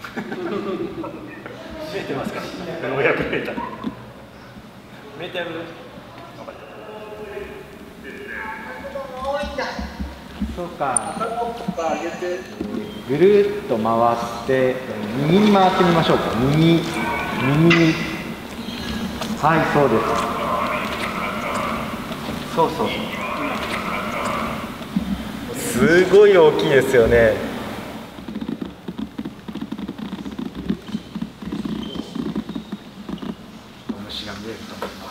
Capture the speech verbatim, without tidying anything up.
見えてますか？ごひゃくメーター。見えてる？ そうか。ぐるっと回って右に回ってみましょうか。右、右に。はい、そうです。そうそうそう。すごい大きいですよね。虫が見えると思います。